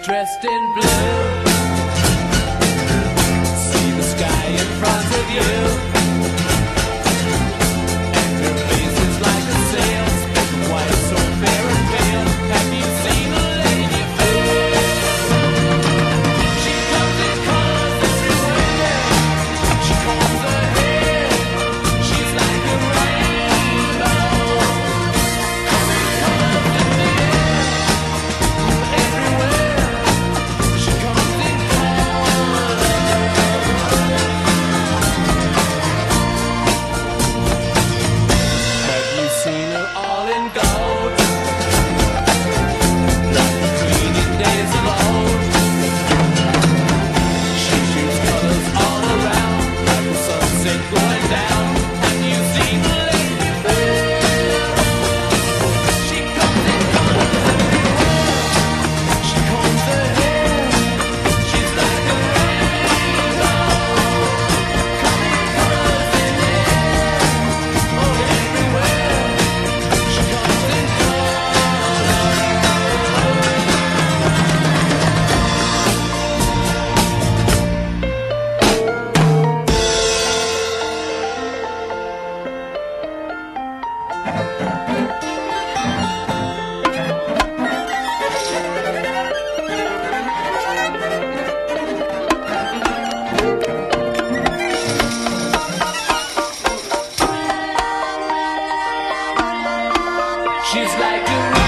dressed in blue. See the sky in front of you, and her face is like a sail, spoken white, so fair and pale. Have you seen a lady fair? She comes in colors everywhere. She combs her hair. She's like a rainbow. Coming colors in the air. Everywhere. She comes in colors. Have you seen her all in gold, like the queen in days of old? She shoots colors all around, like the sunset going down. Have you seen the lady fair? She comes in colors everywhere. She combs her hair. She's like a rainbow. Coming colors in the air. Oh, everywhere. She comes in She's like a